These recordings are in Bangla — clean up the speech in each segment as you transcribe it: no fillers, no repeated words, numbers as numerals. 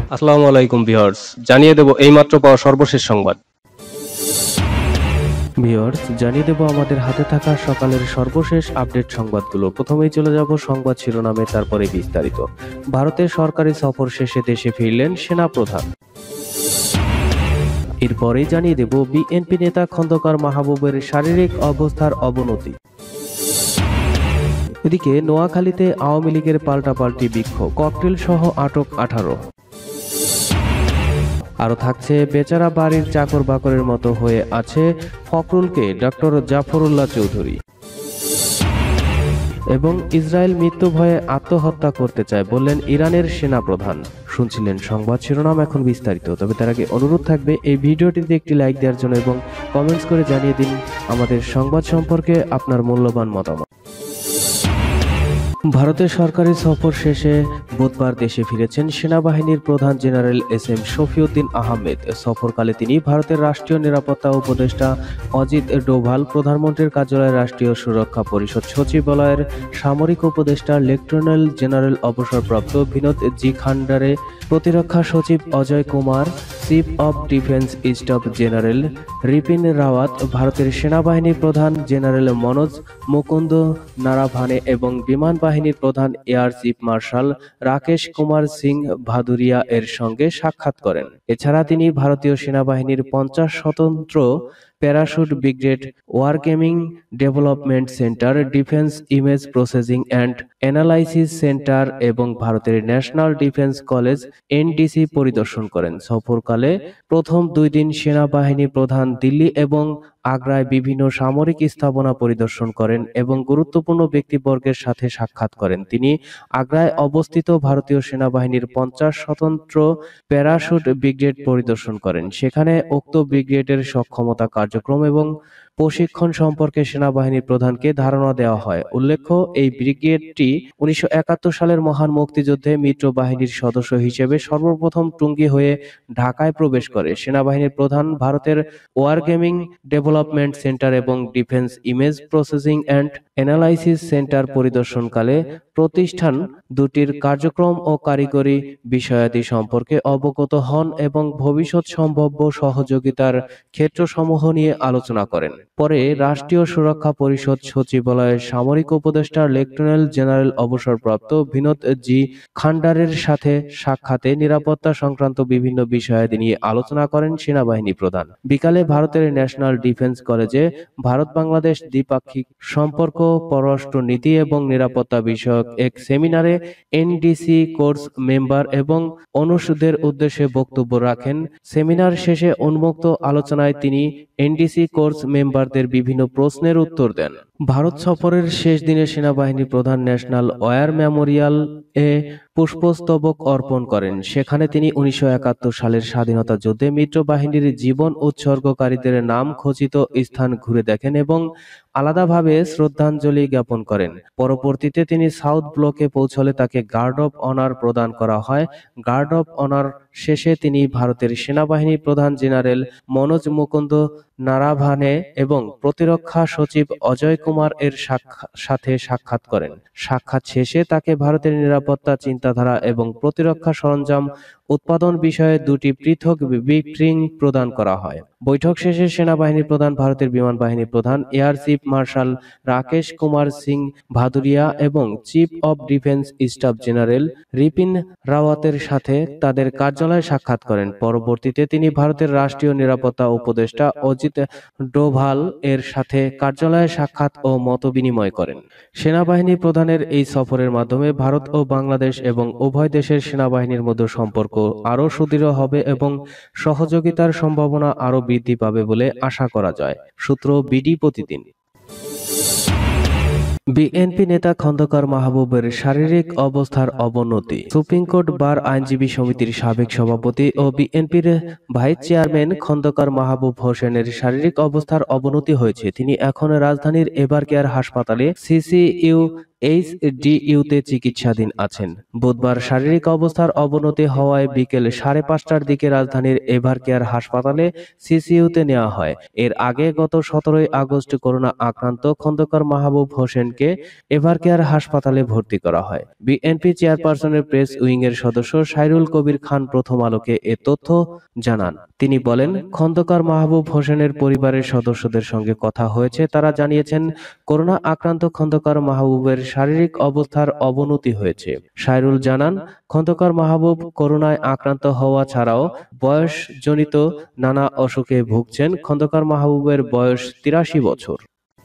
আসসালামু আলাইকুম ভিউয়ার্স, জানিয়ে দেব এইমাত্র পাওয়া সর্বশেষ সংবাদ। ভিউয়ার্স, জানিয়ে দেব আমাদের হাতে থাকা সকালের সর্বশেষ আপডেট সংবাদগুলো। প্রথমেই চলে যাব সংবাদ শিরোনামে, তারপরে বিস্তারিত। ভারতের সরকারি সফর শেষে দেশে ফিরলেন সেনাপ্রধান। এরপরেই জানিয়ে দেব বিএনপি নেতা খন্দকার মাহবুবের শারীরিক অবস্থার অবনতি। এদিকে নোয়াখালীতে আওয়ামী লীগের পাল্টাপাল্টি বিক্ষোভ, ককটেল সহ আটক 18। আরও থাকছে বেচারা বাড়ির চাকর বাকরের মতো হয়ে আছে ফখরুলকে ডক্টর জাফরুল্লাহ চৌধুরী। এবং ইসরায়েল মৃত্যু ভয়ে আত্মহত্যা করতে চায় বললেন ইরানের সেনাপ্রধান। শুনছিলেন সংবাদ শিরোনাম, এখন বিস্তারিত। তবে তার আগে অনুরোধ থাকবে এই ভিডিওটিতে একটি লাইক দেওয়ার জন্য এবং কমেন্টস করে জানিয়ে দিন আমাদের সংবাদ সম্পর্কে আপনার মূল্যবান মতামত। ভারতের সরকারি সফর শেষে বুধবার দেশে ফিরেছেন সেনাবাহিনীর প্রধান জেনারেল এস.এম. শফিউদ্দিন আহমেদ। সফরকালে তিনি ভারতের রাষ্ট্রীয় নিরাপত্তা উপদেষ্টা অজিত ডোভাল, প্রধানমন্ত্রীর কার্যালয়ের রাষ্ট্রীয় সুরক্ষা পরিষদ সচিবালয়ের সামরিক উপদেষ্টা লেফটেন্যান্ট জেনারেল অবসরপ্রাপ্ত বিনোদ জি খান্ডারে, প্রতিরক্ষা সচিব Ajay Kumar, chief of defence staff general Bipin Rawat, ভারতের সেনাবাহিনী প্রধান জেনারেল মনোজ মুকুন্দ নারাভানে এবং বিমান বাহিনীর প্রধান air chief marshal Rakesh Kumar Singh Bhadauria এর সঙ্গে সাক্ষাৎ করেন। এছাড়া তিনি ভারতীয় সেনাবাহিনীর 50 স্বতন্ত্র parachute brigade, wargaming development centre, defence image processing and analysis centre এবং ভারতের ন্যাশনাল ডিফেন্স কলেজ এনডিসি পরিদর্শন করেন। সফরকালে প্রথম 2 দিন সেনাবাহিনী প্রধান দিল্লি এবং আগ্রায় বিভিন্ন সামরিক স্থাপনা পরিদর্শন করেন এবং গুরুত্বপূর্ণ ব্যক্তিবর্গের সাথে সাক্ষাৎ করেন। তিনি আগ্রায় অবস্থিত ভারতীয় সেনাবাহিনীর 50 স্বতন্ত্র প্যারাশুট ব্রিগেড পরিদর্শন করেন। সেখানে উক্ত ব্রিগেডের সক্ষমতা, কার্যক্রম এবং প্রশিক্ষণ সম্পর্কে সেনাবাহিনীর প্রধানকে ধারণা দেওয়া হয়। উল্লেখ্য, এই ব্রিগেডটি 1971 সালের মহান মুক্তিযুদ্ধে মিত্র বাহিনীর সদস্য হিসেবে সর্বপ্রথম টুঙ্গি হয়ে ঢাকায় প্রবেশ করে। সেনাবাহিনীর প্রধান ভারতের ওয়ারগেমিং ডেভেলপমেন্ট সেন্টার এবং defence image processing and analysis centre পরিদর্শনকালে প্রতিষ্ঠান দুটির কার্যক্রম ও কারিগরি বিষয়াদি সম্পর্কে অবগত হন এবং ভবিষ্যৎ সম্ভাব্য সহযোগিতার ক্ষেত্রসমূহ নিয়ে আলোচনা করেন। পরে রাষ্ট্রীয় সুরক্ষা পরিষদ সচিবালয়ের সামরিক উপদেষ্টা লেফটেন্যান্ট জেনারেল অবসরপ্রাপ্ত বিনোদ জি খান্ডারের সাথে সাক্ষাতে নিরাপত্তা সংক্রান্ত বিভিন্ন বিষয়াদি নিয়ে আলোচনা করেন সেনাবাহিনী প্রধান। বিকালে ভারতের ন্যাশনাল ডিফেন্স কলেজে ভারত বাংলাদেশ দ্বিপাক্ষিক সম্পর্ক, পররাষ্ট্র নীতি এবং নিরাপত্তা বিষয়ক এক সেমিনারে এনডিসি কোর্স মেম্বার এবং অনুষদের উদ্দেশ্যে বক্তব্য রাখেন। সেমিনার শেষে উন্মুক্ত আলোচনায় তিনি এনডিসি কোর্স মেম্বারদের বিভিন্ন প্রশ্নের উত্তর দেন। ভারত সফরের শেষ দিনে সেনাবাহিনী প্রধান ন্যাশনাল ওয়ার মেমোরিয়াল এ পুষ্পস্তবক অর্পণ করেন। সেখানে তিনি 1971 সালের স্বাধীনতা যুদ্ধে মিত্র বাহিনীর জীবন উৎসর্গকারীদের নাম খচিত স্থান ঘুরে দেখেন এবং আলাদাভাবে শ্রদ্ধাঞ্জলি জ্ঞাপন করেন। পরবর্তীতে তিনি সাউথ ব্লকে পৌঁছলে তাকে গার্ড অব অনার প্রদান করা হয়। গার্ড অব অনার শেষে তিনি ভারতের সেনাবাহিনী প্রধান জেনারেল মনোজ মুকুন্দ নারাভানে এবং প্রতিরক্ষা সচিব অজয় কুমার এর সাথে সাক্ষাৎ করেন। সাক্ষাৎ শেষে তাকে ভারতের নিরাপত্তা চিন্তাধারা এবং প্রতিরক্ষা সরঞ্জাম উৎপাদন বিষয়ে 2টি পৃথক ব্রিফিং প্রদান করা হয়। বৈঠক শেষে সেনাবাহিনী প্রধান ভারতের বিমান বাহিনী প্রধান air chief marshal Rakesh Kumar Singh Bhadauria এবং chief of defence staff general Bipin রাওয়াতের সাথে তাদের কার্যালয়ে সাক্ষাৎ করেন। পরবর্তীতে তিনি ভারতের রাষ্ট্রীয় নিরাপত্তা উপদেষ্টা অজিত ডোভাল এর সাথে কার্যালয়ে সাক্ষাৎ ও মত বিনিময় করেন। সেনাবাহিনী প্রধানের এই সফরের মাধ্যমে ভারত ও বাংলাদেশ এবং উভয় দেশের সেনাবাহিনীর মধ্যে সম্পর্ক আরও সুদৃঢ় হবে এবং সহযোগিতার সম্ভাবনা আরও বৃদ্ধি পাবে বলে আশা করা যায়। সূত্র বিডি প্রতিদিন। বিএনপি নেতা খন্দকার মাহবুবের শারীরিক অবস্থার অবনতি। সুপ্রিম কোর্ট বার আইনজীবী সমিতির সাবেক সভাপতি ও বিএনপির ভাইস চেয়ারম্যান খন্দকার মাহবুব হোসেনের শারীরিক অবস্থার অবনতি হয়েছে। তিনি এখন রাজধানীর এভার কেয়ার হাসপাতালে সিসিইউ এইচডিইউতে চিকিৎসাধীন আছেন। বুধবার শারীরিক অবস্থার অবনতি হওয়ায় বিকেল 5:30টার দিকে রাজধানীর এভারকেয়ার হাসপাতালে সিসিইউতে নেওয়া হয়। এর আগে গত 17 আগস্ট করোনা আক্রান্ত খন্দকার মাহবুব হোসেনকে এভারকেয়ার হাসপাতালে ভর্তি করা হয়। বিএনপি চেয়ারপারসনের প্রেস উইংয়ের সদস্য সাইরুল কবির খান প্রথম আলোকে এ তথ্য জানান। তিনি বলেন, খন্দকার মাহবুব হোসেনের পরিবারের সদস্যদের সঙ্গে কথা হয়েছে। তারা জানিয়েছেন, করোনা আক্রান্ত খন্দকার মাহবুবের শারীরিক অবস্থার অবনতি হয়েছে। সাইরুল জানান, খন্দকার মাহবুব করোনায় আক্রান্ত হওয়া ছাড়াও বয়সজনিত নানা অসুখে ভুগছেন। খন্দকার মাহবুবের বয়স 83 বছর।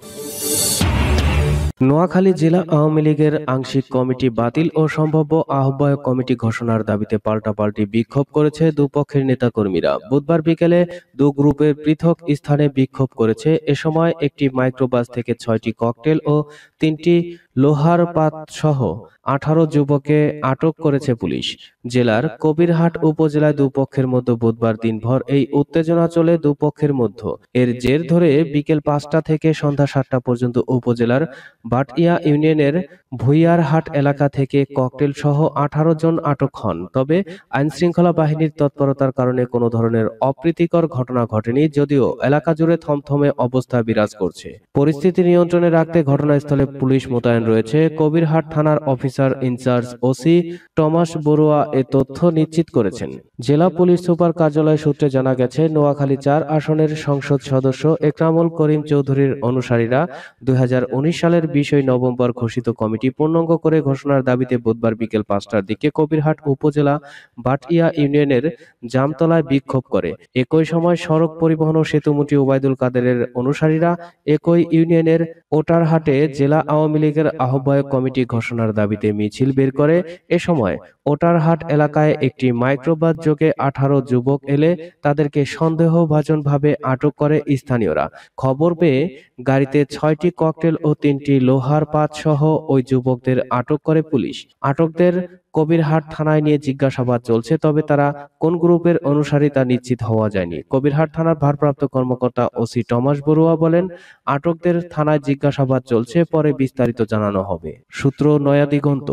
নোয়াখালী জেলা আওয়ামী লীগের আংশিক কমিটি বাতিল ও সম্ভাব্য আহ্বায়ক কমিটি ঘোষণার দাবিতে পাল্টাপাল্টি বিক্ষোভ করেছে দুপক্ষের নেতাকর্মীরা। বুধবার বিকেলে দু গ্রুপের পৃথক স্থানে বিক্ষোভ করেছে। এ সময় একটি মাইক্রোবাস থেকে 6টি ককটেল ও 3টি লোহার পাত সহ 18 যুবককে আটক করেছে পুলিশ। জেলার কবিরহাট উপজেলায় দুপক্ষের মধ্যে বুধবার দিনভর এই উত্তেজনা চলে দুপক্ষের মধ্যে। এর জের ধরে বিকেল 5টা থেকে সন্ধ্যা 7টা পর্যন্ত উপজেলার বাটিয়া ইউনিয়নের ভুইয়ারহাট এলাকা থেকে ককটেল সহ 18 জন আটক হন। তবে আইনশৃঙ্খলা বাহিনীর তৎপরতার কারণে কোনো ধরনের অপ্রীতিকর ঘটনা ঘটেনি, যদিও এলাকা জুড়ে থমথমে অবস্থা বিরাজ করছে। পরিস্থিতি নিয়ন্ত্রণে রাখতে ঘটনাস্থলে পুলিশ মোতায়েন রয়েছে। কবিরহাট থানার officer incharge OC Thomas Barua এ তথ্য নিশ্চিত করেছেন। জেলা পুলিশ সুপার কার্যালয় সূত্রে জানা গেছে, নোয়াখালী 4 আসনের সংসদ সদস্য একরামুল করিম চৌধুরীর অনুসারীরা 2019 সালের 20 নভেম্বর ঘোষিত কমিটি পূর্ণাঙ্গ করে ঘোষণার দাবিতে বুধবার বিকেল 5টার দিকে কবিরহাট উপজেলা বাটিয়া ইউনিয়নের জামতলায় বিক্ষোভ করে। একই সময় সড়ক পরিবহন ও সেতুমন্ত্রী ওবায়দুল কাদেরের অনুসারীরা একই ইউনিয়নের ওটারহাটে জেলা আওয়ামী লীগের আহ্বায়ক কমিটি ঘোষণার দাবিতে মিছিল বের করে। এ সময় ওটারহাট এলাকায় একটি মাইক্রোবাস যোগে 18 যুবক এলে তাদেরকে সন্দেহভাজনভাবে আটক করে স্থানীয়রা। খবর পেয়ে গাড়িতে 6টি ককটেল ও 3টি লোহার পাত সহ ওই যুবকদের আটক করে পুলিশ। আটকদের কবিরহাট থানায় নিয়ে জিজ্ঞাসাবাদ চলছে, তবে তারা কোন গ্রুপের অনুসারী তা নিশ্চিত হওয়া যায়নি। কবিরহাট থানার ভারপ্রাপ্ত কর্মকর্তা ওসি টমাস বড়ুয়া বলেন, আটকদের থানায় জিজ্ঞাসাবাদ চলছে, পরে বিস্তারিত জানানো হবে। সূত্র নয়া দিগন্ত।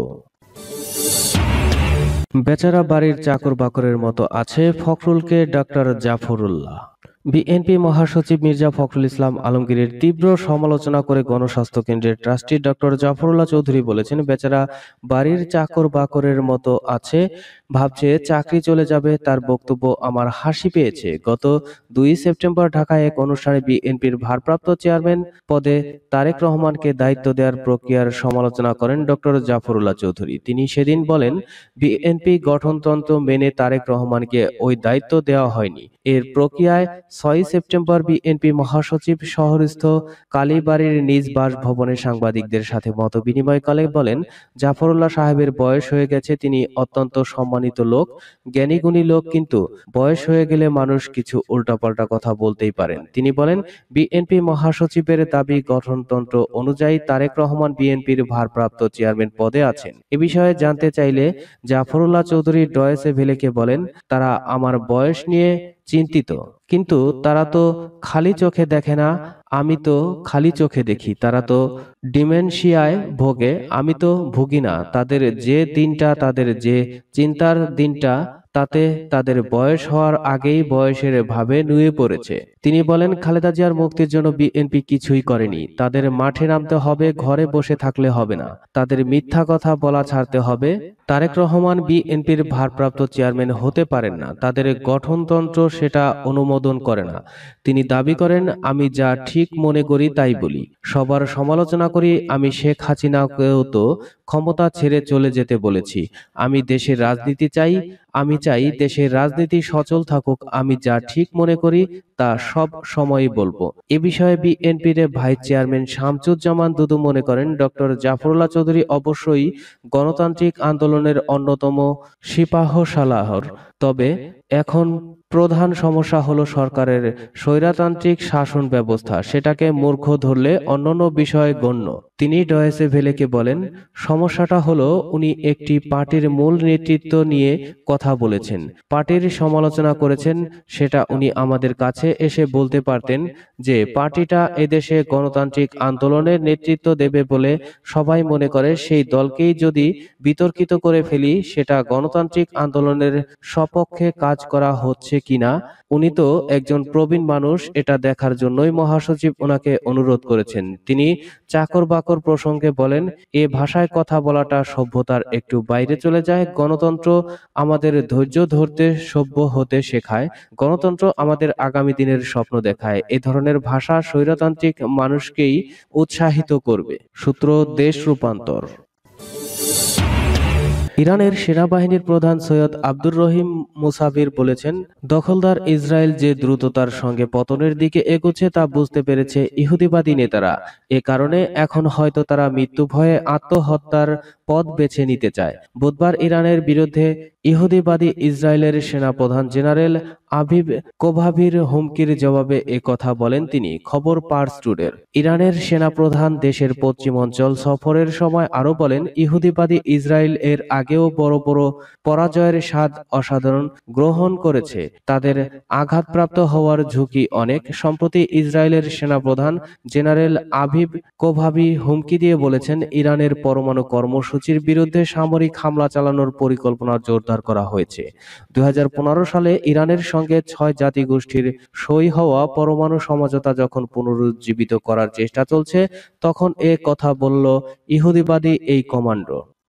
বেচারা বাড়ির চাকর বাকরের মতো আছে ফখরুলকে ডাক্তার জাফরুল্লাহ। বিএনপি মহাসচিব মির্জা ফখরুল ইসলাম আলমগীরের তীব্র সমালোচনা করে গণস্বাস্থ্য কেন্দ্রের ট্রাস্টি ডক্টর জাফরুল্লাহ চৌধুরী বলেছেন, বেচারা বাড়ির চাকর বাকরের মতো আছে, ভাবছে চাকরি চলে যাবে। তার বক্তব্য আমার হাসি পেয়েছে। গত 2 সেপ্টেম্বর ঢাকায় এক অনুষ্ঠানে বিএনপির ভারপ্রাপ্ত চেয়ারম্যান পদে তারেক রহমানকে দায়িত্ব দেওয়ার প্রক্রিয়ার সমালোচনা করেন ডক্টর জাফরুল্লাহ চৌধুরী। তিনি সেদিন বলেন, বিএনপি গঠনতন্ত্র মেনে তারেক রহমানকে ওই দায়িত্ব দেওয়া হয়নি। এর প্রক্রিয়ায় 6 সেপ্টেম্বর বিএনপি মহাসচিব শহরস্থ কালীবাড়ির নিজ বাসভবনে সাংবাদিকদের সাথে মত বিনিময়কালে বলেন, জাফরুল্লাহ সাহেবের বয়স হয়ে গেছে, তিনি অত্যন্ত সম্মানিত লোক, জ্ঞানীগুণী লোক, কিন্তু বয়স হয়ে গেলে মানুষ কিছু উল্টাপাল্টা কথা বলতেই পারেন। তিনি বলেন, বিএনপি মহাসচিবের দাবি গঠনতন্ত্র অনুযায়ী তারেক রহমান বিএনপির ভারপ্রাপ্ত চেয়ারম্যান পদে আছেন। এ বিষয়ে জানতে চাইলে জাফরুল্লাহ চৌধুরী ডয়েচে ভেলেকে বলেন, তারা আমার বয়স নিয়ে চিন্তিত, কিন্তু তারা তো খালি চোখে দেখে না, আমি তো খালি চোখে দেখি। তারা তো ডিমেনশিয়ায় ভোগে, আমি তো ভুগি না। তাদের যে দিনটা, তাদের যে চিন্তার দিনটা, তাতে তাদের বয়স হওয়ার আগেই বয়সের ভাবে নুয়ে পড়েছে। তিনি বলেন, খালেদা জিয়ার মুক্তির জন্য বিএনপি কিছুই করেনি। তাদের মাঠে নামতে হবে, ঘরে বসে থাকলে হবে না। তাদের মিথ্যা কথা বলা ছাড়তে হবে। তারেক রহমান বিএনপির ভারপ্রাপ্ত চেয়ারম্যান হতে পারেন না, তাদের গঠনতন্ত্র সেটা অনুমোদন করে না। তিনি দাবি করেন, আমি যা ঠিক মনে করি তাই বলি, সবার সমালোচনা করি। আমি শেখ হাসিনাকেও তো ক্ষমতা ছেড়ে চলে যেতে বলেছি। আমি দেশের রাজনীতি চাই, আমি চাই দেশের রাজনীতি সচল থাকুক। আমি যা ঠিক মনে করি তা সব সময়ই বলবো। এ বিষয়ে বিএনপির ভাইস চেয়ারম্যান শামসুজ্জামান দুদু মনে করেন, ডক্টর জাফরুল্লাহ চৌধুরী অবশ্যই গণতান্ত্রিক আন্দোলনের অন্যতম সিপাহসালাহর। তবে এখন প্রধান সমস্যা হলো সরকারের স্বৈরতান্ত্রিক শাসন ব্যবস্থা, সেটাকে মূর্খ ধরলে অন্যান্য বিষয় গণ্য। তিনি ডয়েচে ভেলেকে বলেন, সমস্যাটা হলো উনি একটি পার্টির মূল নেতৃত্ব নিয়ে কথা বলেছেন, পার্টির সমালোচনা করেছেন। সেটা উনি আমাদের কাছে এসে বলতে পারতেন যে পার্টিটা এদেশে গণতান্ত্রিক আন্দোলনের নেতৃত্ব দেবে বলে সবাই মনে করে, সেই দলকেই যদি বিতর্কিত করে ফেলি সেটা গণতান্ত্রিক আন্দোলনের সপক্ষে কাজ করা হচ্ছে কিনা। উনি তো একজন প্রবীণ মানুষ, এটা দেখার জন্যই মহাসচিব ওনাকে অনুরোধ করেছেন। তিনি চাকর বাকর প্রসঙ্গে বলেন, এ ভাষায় কথা বলাটা সভ্যতার একটু বাইরে চলে যায়। গণতন্ত্র আমাদের ধৈর্য ধরতে, সভ্য হতে শেখায়। গণতন্ত্র আমাদের আগামী দিনের স্বপ্ন দেখায়। এ ধরনের ভাষা স্বৈরতান্ত্রিক মানুষকেই উৎসাহিত করবে। সূত্র দেশ রূপান্তর। ইরানের সেনাবাহিনীর প্রধান সৈয়দ আব্দুর রহিম মুসাভির বলেছেন, দখলদার ইসরায়েল যে দ্রুততার সঙ্গে পতনের দিকে এগোচ্ছে তা বুঝতে পেরেছে ইহুদিবাদী নেতারা। এ কারণে এখন হয়তো তারা মৃত্যু ভয়ে আত্মহত্যার পথ বেছে নিতে চায়। বুধবার ইরানের বিরুদ্ধে ইহুদিবাদী ইসরায়েলের সেনাপ্রধান জেনারেল আভিভ কোভাভির হুমকির জবাবে এ কথা বলেন তিনি। খবর পার্স টুডের। ইরানের সেনাপ্রধান দেশের পশ্চিমাঞ্চল সফরের সময় আরো বলেন, ইহুদিবাদী ইসরায়েল এর আগেও বড় বড় পরাজয়ের স্বাদ অসাধারণ গ্রহণ করেছে। তাদের আঘাতপ্রাপ্ত হওয়ার ঝুঁকি অনেক। সম্প্রতি ইসরায়েলের সেনাপ্রধান জেনারেল আভিভ কোভাভি হুমকি দিয়ে বলেছেন, ইরানের পরমাণু কর্মসূচির বিরুদ্ধে সামরিক হামলা চালানোর পরিকল্পনা জোরদার করা হয়েছে। 2015 সালে ইরানের সঙ্গে 6 জাতিগোষ্ঠীর সই হওয়া পরমাণু সমঝোতা যখন পুনরুজ্জীবিত করার চেষ্টা চলছে, তখন এ কথা বলল ইহুদিবাদী এই কমান্ডো।